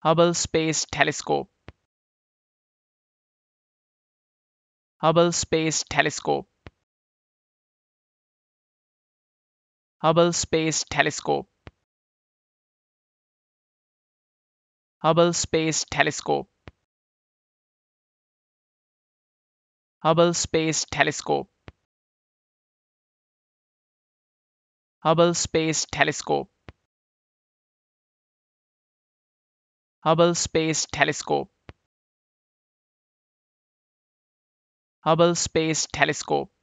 Hubble Space Telescope. Hubble Space Telescope. Hubble Space Telescope. Hubble Space Telescope. Hubble Space Telescope. Hubble Space Telescope. Hubble Space Telescope. Hubble Space Telescope.